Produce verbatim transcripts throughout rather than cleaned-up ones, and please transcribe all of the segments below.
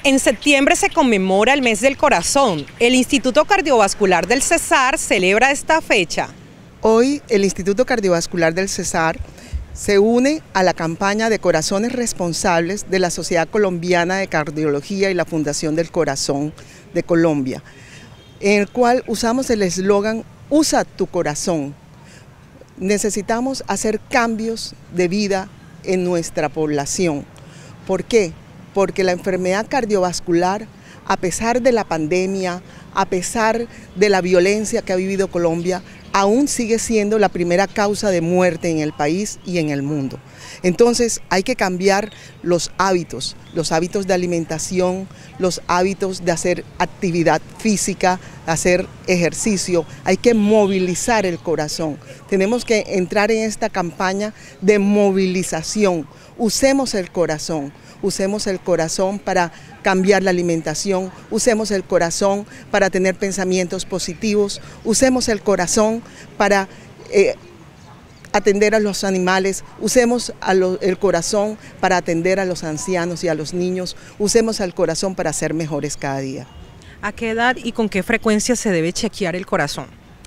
En septiembre se conmemora el mes del corazón. El Instituto Cardiovascular del Cesar celebra esta fecha. Hoy el Instituto Cardiovascular del Cesar se une a la campaña de Corazones Responsables de la Sociedad Colombiana de Cardiología y la Fundación del Corazón de Colombia, en el cual usamos el eslogan "Usa tu corazón". Necesitamos hacer cambios de vida en nuestra población. ¿Por qué? Porque la enfermedad cardiovascular, a pesar de la pandemia, a pesar de la violencia que ha vivido Colombia, aún sigue siendo la primera causa de muerte en el país y en el mundo. Entonces hay que cambiar los hábitos, los hábitos de alimentación, los hábitos de hacer actividad física, hacer ejercicio, hay que movilizar el corazón. Tenemos que entrar en esta campaña de movilización. Usemos el corazón. Usemos el corazón para cambiar la alimentación, usemos el corazón para tener pensamientos positivos, usemos el corazón para eh, atender a los animales, usemos a lo, el corazón para atender a los ancianos y a los niños, usemos el corazón para ser mejores cada día. ¿A qué edad y con qué frecuencia se debe chequear el corazón?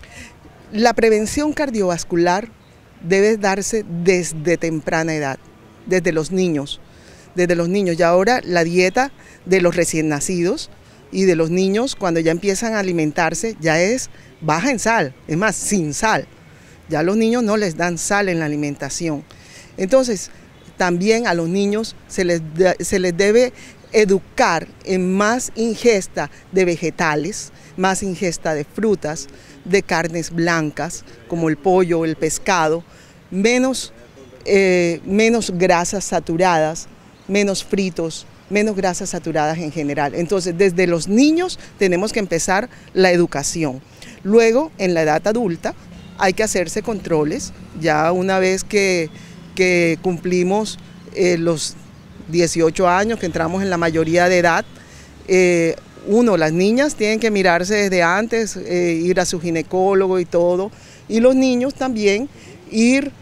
La prevención cardiovascular debe darse desde temprana edad, desde los niños. desde los niños, y ahora la dieta de los recién nacidos y de los niños cuando ya empiezan a alimentarse ya es baja en sal, es más, sin sal. Ya a los niños no les dan sal en la alimentación. Entonces, también a los niños se les, de, se les debe educar en más ingesta de vegetales, más ingesta de frutas, de carnes blancas, como el pollo, el pescado, menos, eh, menos grasas saturadas, menos fritos, menos grasas saturadas en general. Entonces, desde los niños tenemos que empezar la educación. Luego, en la edad adulta, hay que hacerse controles. Ya una vez que, que cumplimos eh, los dieciocho años, que entramos en la mayoría de edad, eh, uno, las niñas tienen que mirarse desde antes, eh, ir a su ginecólogo y todo, y los niños también ir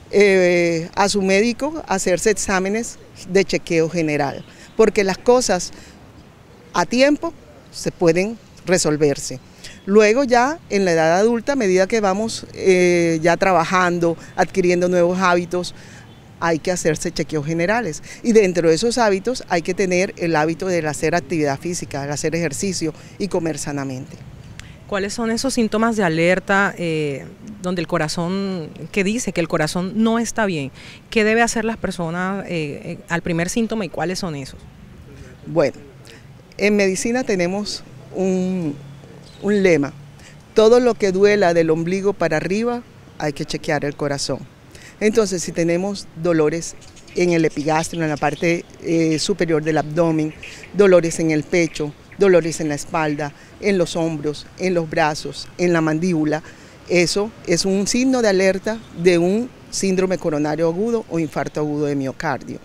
eh, a su médico a hacerse exámenes de chequeo general, porque las cosas a tiempo se pueden resolverse. Luego ya en la edad adulta, a medida que vamos eh, ya trabajando, adquiriendo nuevos hábitos, hay que hacerse chequeos generales, y dentro de esos hábitos hay que tener el hábito de hacer actividad física, de hacer ejercicio y comer sanamente. ¿Cuáles son esos síntomas de alerta eh, donde el corazón, que dice que el corazón no está bien? ¿Qué debe hacer las personas eh, eh, al primer síntoma y cuáles son esos? Bueno, en medicina tenemos un, un lema: todo lo que duela del ombligo para arriba hay que chequear el corazón. Entonces, si tenemos dolores en el epigastrio, en la parte eh, superior del abdomen, dolores en el pecho, dolores en la espalda, en los hombros, en los brazos, en la mandíbula, eso es un signo de alerta de un síndrome coronario agudo o infarto agudo de miocardio.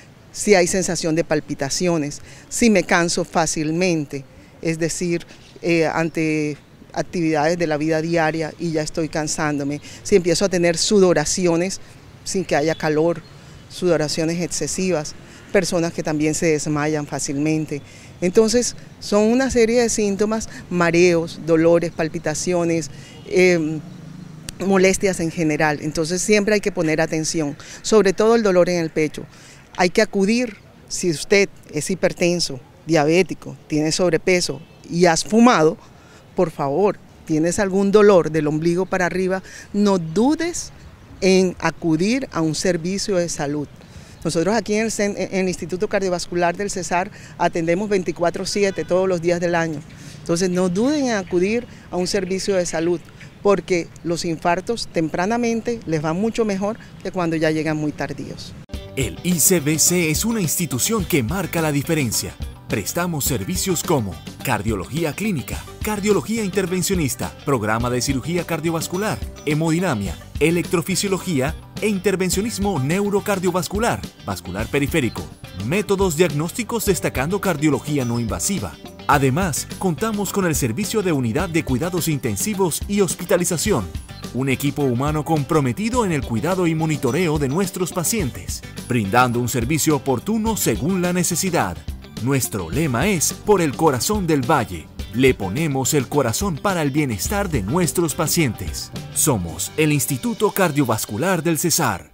Si hay sensación de palpitaciones, si me canso fácilmente, es decir, eh, ante actividades de la vida diaria y ya estoy cansándome, si empiezo a tener sudoraciones sin que haya calor, sudoraciones excesivas, personas que también se desmayan fácilmente. Entonces son una serie de síntomas: mareos, dolores, palpitaciones, eh, molestias en general. Entonces siempre hay que poner atención, sobre todo el dolor en el pecho. Hay que acudir, si usted es hipertenso, diabético, tiene sobrepeso y has fumado, por favor, tienes algún dolor del ombligo para arriba, no dudes en acudir a un servicio de salud. Nosotros aquí en el, en el Instituto Cardiovascular del Cesar atendemos veinticuatro siete todos los días del año. Entonces no duden en acudir a un servicio de salud, porque los infartos tempranamente les va mucho mejor que cuando ya llegan muy tardíos. El I C B C es una institución que marca la diferencia. Prestamos servicios como cardiología clínica, cardiología intervencionista, programa de cirugía cardiovascular, hemodinamia, electrofisiología e intervencionismo neurocardiovascular, vascular periférico, métodos diagnósticos destacando cardiología no invasiva. Además, contamos con el servicio de unidad de cuidados intensivos y hospitalización, un equipo humano comprometido en el cuidado y monitoreo de nuestros pacientes, brindando un servicio oportuno según la necesidad. Nuestro lema es Por el corazón del Valle. Le ponemos el corazón para el bienestar de nuestros pacientes. Somos el Instituto Cardiovascular del Cesar.